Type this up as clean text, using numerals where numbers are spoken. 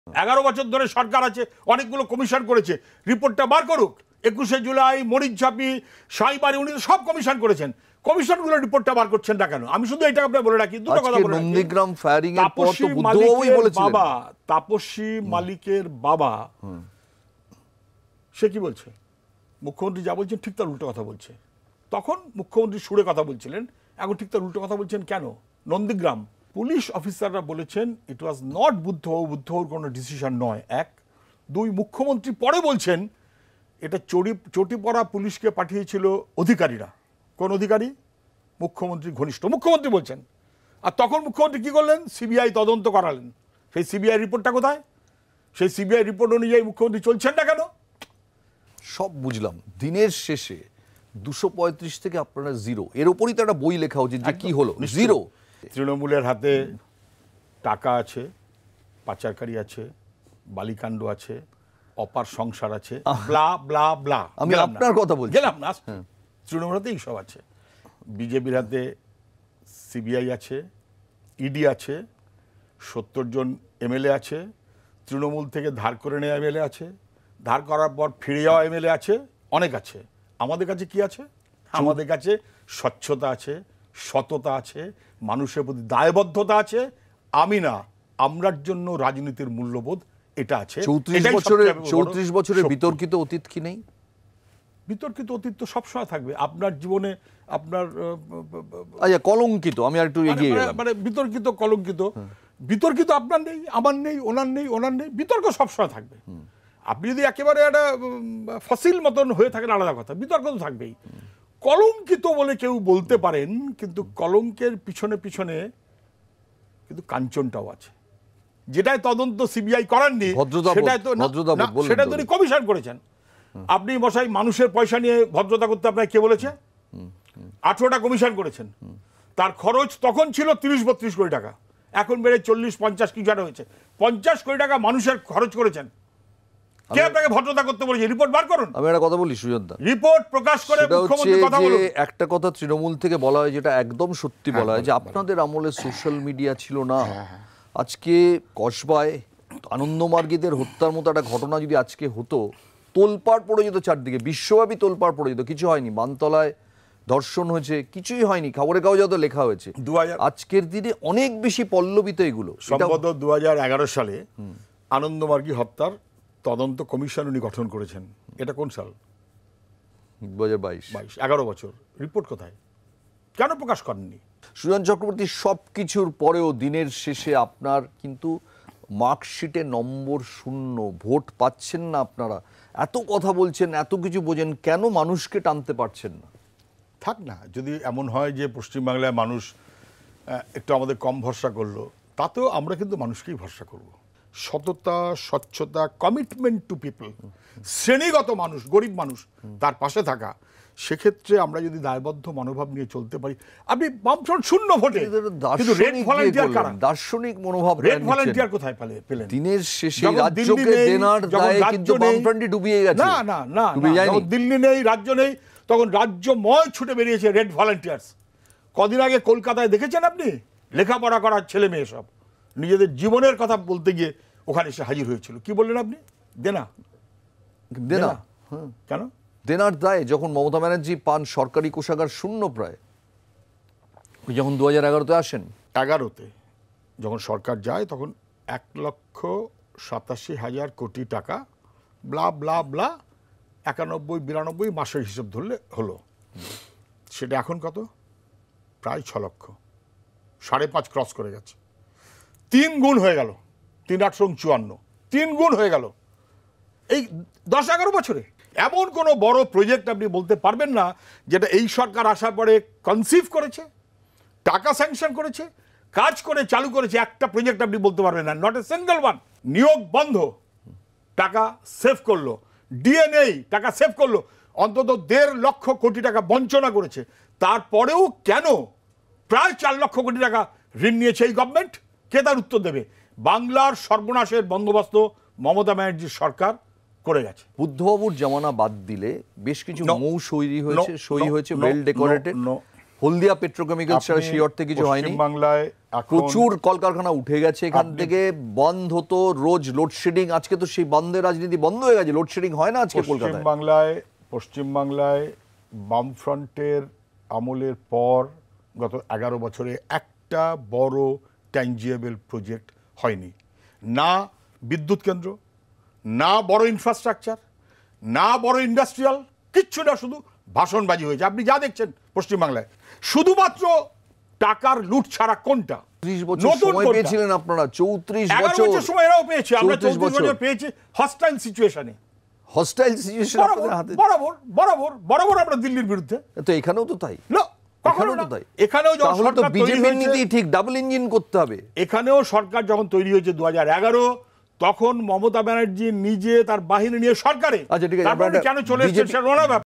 11 বছর ধরে সরকার আছে, অনেকগুলো কমিশন করেছে, রিপোর্টটা বার করুক। 21শে জুলাই, মরিচঝাপি, সাইবারি, উনি সব কমিশন করেছেন, কমিশনগুলো রিপোর্টটা বার করছেন না কেন? আমি শুধু এটা আপনাকে বলে রাখি, দুটো কথা বলে রাখি। নন্দীগ্রাম ফায়ারিং এর পর তো বুদ্ধবাবুই বলেছিলেন, বাবা তাপসী মালিকের বাবা সে কি বলছে? মুখ্যমন্ত্রী যা বলছেন ঠিক তার উল্টো কথা বলছে। তখন মুখ্যমন্ত্রী সুরে কথা বলছিলেন, এখন ঠিক তার উল্টো কথা বলছেন কেন? নন্দীগ্রাম পুলিশ অফিসাররা বলেছেন ইট ওয়াজ নট বুদ্ধবাবুর কোনো ডিসিশন নয়, এক। দুই, মুখ্যমন্ত্রী পরে বলছেন এটা চটি পড়া পুলিশকে পাঠিয়েছিল অধিকারীরা। কোন অধিকারী? মুখ্যমন্ত্রী ঘনিষ্ঠ, মুখ্যমন্ত্রী বলছেন। আর তখন মুখ্যমন্ত্রী কি করলেন? সিবিআই তদন্ত করালেন। সেই সিবিআই রিপোর্টটা কোথায়? সেই সিবিআই রিপোর্ট অনুযায়ী মুখ্যমন্ত্রী চলছেন না কেন? সব বুঝলাম, দিনের শেষে 235 থেকে আপনারা জিরো, এর উপরই তো একটা বই লেখা উচিত যে কি হলো জিরো। তৃণমূলের হাতে টাকা আছে, পাচারকারী আছে, বালিকাণ্ড আছে, অপার সংসার আছে, ব্লা ব্লা ব্লা। আমি আপনার কথা বলছি, গেলাম না, তৃণমূল হাতে এইসব আছে। বিজেপির হাতে সিবিআই আছে, ইডি আছে, 70 জন এমএলএ আছে, তৃণমূল থেকে ধার করে নেওয়া এমএলএ আছে, ধার করার পর ফিরে যাওয়া এমএলএ আছে, অনেক আছে। আমাদের কাছে কি আছে? আমাদের কাছে স্বচ্ছতা আছে, সততা আছে, মানুষের প্রতি দায়বদ্ধতা আছে। আমি না, আমরার জন্য রাজনীতির মূল্যবোধ এটা আছে। 34 বছরের বিতর্কিত অতীত কি নেই? বিতর্কিত অতীত তো সবসময় থাকবে আপনার জীবনে। আপনার কলঙ্কিত, আমি আর একটু এগিয়ে গেলাম, মানে বিতর্কিত কলঙ্কিত। বিতর্কিত আপনার নেই, আমার নেই, ওনার নেই, ওনার নেই, বিতর্ক সবসময় থাকবে। আপনি যদি একেবারে একটা ফসিল মতন হয়ে থাকেন আলাদা কথা, বিতর্ক তো থাকবেই। কলঙ্কিত বলে কেউ বলতে পারেন, কিন্তু কলঙ্কের পিছনে পিছনে কিন্তু কাঞ্চনটাও আছে, যেটাই তদন্ত সিবিআই করাননি, সেটা তো কমিশন করেছেন। আপনি মশাই মানুষের পয়সা নিয়ে ভদ্রতা করতে আপনাকে কে বলেছে? 18টা কমিশন করেছেন, তার খরচ তখন ছিল 30-32 কোটি টাকা, এখন বেড়ে 40-50 কি যেন হয়েছে। 50 কোটি টাকা মানুষের খরচ করেছেন, কে আপনাকে ভদ্রতা করতে বলেছে? রিপোর্ট বার করুন। আমি একটা কথা বলি সুজনদা, রিপোর্ট প্রকাশ করে মুখ্যমন্ত্রী কথা বলুন। একটা কথা তৃণমূল থেকে বলা হয়, যেটা একদম সত্যি বলা হয়, যে আপনাদের আমলে সোশ্যাল মিডিয়া ছিল না। আজকে কসবায় আনন্দমার্গীদের হত্যার মতো একটা ঘটনা যদি আজকে হতো, তোলপাড় পড়ে যেত চারদিকে, বিশ্বব্যাপী তোলপাড় পড়ে যেত। কিছু হয়নি, বানতলায় ধর্ষণ হয়েছে, কিছুই হয়নি, খবরের কাগজে তো লেখা হয়েছে। আজকের দিনে অনেক বেশি পল্লবিত এগুলো। সম্ভবত 2011 সালে আনন্দমার্গী হত্যার তদন্ত কমিশন উনি গঠন করেছেন। এটা কোন সাল? 2022। 11 বছর। রিপোর্ট কোথায়? কেন প্রকাশ করেননি? সুজন চক্রবর্তী, সব কিছুর পরেও দিনের শেষে আপনার কিন্তু মার্কশিটে নম্বর 0, ভোট পাচ্ছেন না আপনারা। এত কথা বলছেন, এত কিছু বোঝেন, কেন মানুষকে টানতে পারছেন না? থাক না, যদি এমন হয় যে পশ্চিমবাংলায় মানুষ একটু আমাদের কম ভরসা করলো, তাতেও আমরা কিন্তু মানুষকেই ভরসা করব। সততা, স্বচ্ছতা, কমিটমেন্ট টু পিপল, শ্রেণীগত মানুষ, গরিব মানুষ, তার পাশে থাকা, সেক্ষেত্রে আমরা যদি দায়বদ্ধ মনোভাব নিয়ে চলতে পারি। আপনি বামফ্রন্ট 0 ভোটে, কিন্তু রেড ভলান্টিয়ার কারা? দার্শনিক মনোভাব। রেড ভলান্টিয়ার কোথায় পেলেন? দিনের শেষে রাজ্যকে দেনার দায়ে কিন্তু বামফ্রন্টই ডুবিয়ে গেছে। না না না, যখন দিল্লি নেই, রাজ্য নেই, তখন রাজ্যময় ছুটে বেরিয়েছে রেড ভলান্টিয়ার্স। কদিন আগে কলকাতায় দেখেছেন আপনি? লেখাপড়া করার ছেলে মেয়ে সব নিজেদের জীবনের কথা বলতে গিয়ে ওখানে এসে হাজির হয়েছিল। কি বললেন আপনি? দেনা। কেন? দেনার দায়ে যখন মমতা ব্যানার্জি পান সরকারি কোষাগার 0 প্রায়, যখন 2011-তে আসেন, 11-তে যখন সরকার যায়, তখন 1,87,000 কোটি টাকা, ব্লা ব্লা ব্লা, 91-92 মাসের হিসেব ধরলে হলো। সেটা এখন কত? প্রায় 6 লক্ষ, 5.5 ক্রস করে গেছে। 3 গুণ হয়ে গেল। 3,854, 3 গুণ হয়ে গেল এই 10-11 বছরে। এমন কোনো বড় প্রজেক্ট আপনি বলতে পারবেন না যেটা এই সরকার আসার পরে কনসিভ করেছে, টাকা স্যাংশন করেছে, কাজ করে চালু করেছে। একটা প্রজেক্ট আপনি বলতে পারবেন না, নট এ সিঙ্গেল ওয়ান। নিয়োগ বন্ধ, টাকা সেভ করলো। ডিএনএ, টাকা সেভ করলো। অন্তত 1.5 লক্ষ কোটি টাকা বঞ্চনা করেছে। তারপরেও কেন প্রায় 4 লক্ষ কোটি টাকা ঋণ নিয়েছে এই গভর্নমেন্ট? কে তার উত্তর দেবে? বাংলার সর্বনাশের বন্দোবস্ত মমতা ব্যানার্জির সরকার করে গেছে। বুদ্ধবাবুর জামানা বাদ দিলে বেশ কিছু মৌ সই হয়েছে, ওয়েল ডেকোরেটেড। হলদিয়া পেট্রোকেমিক্যালস ছাড়া সেই অর্থে কিছু হয়নি। বাংলায় প্রচুর কলকারখানা উঠে গেছে এখান থেকে, বন্ধ হতো, রোজ লোডশেডিং। আজকে তো সেই বন্ধের রাজনীতি বন্ধ হয়ে গেছে, লোডশেডিং হয় না আজকে কলকাতায়। পশ্চিমবাংলায় বামফ্রন্টের আমলের পর গত 11 বছরে একটা বড় ট্যাঞ্জিয়েবল প্রজেক্ট হয়নি। না বিদ্যুৎ কেন্দ্র, না বড় ইনফ্রাস্ট্রাকচার, না বড় ইন্ডাস্ট্রিয়াল, কিচ্ছু না, শুধু ভাষণবাজি হয়েছে। আপনি যা দেখছেন পশ্চিমবাংলায় শুধুমাত্র টাকার লুট ছাড়া কোনটা? 30 বছর সময় পেয়েছিলেন আপনারা, 34 বছর সময় এরাও পেয়েছে, আমরা 34 বছর পেয়েছি হস্টাইল সিচুয়েশনে। হস্টাইল সিচুয়েশন আপনাদের হাতে বরাবর আমরা দিল্লির বিরুদ্ধে। তো এখানেও তো তাই, না কখনো না। এখানেও যখন সরকার বিজেপির নীতি ঠিক ডাবল ইঞ্জিন করতে হবে। এখানেও সরকার যখন তৈরি হয়েছে 2011, তখন মমতা ব্যানার্জি নিজে তার বাহিনী নিয়ে সরকারে, আচ্ছা ঠিক আছে, কেন চলে এসেছে সেটা ওনার ব্যাপার।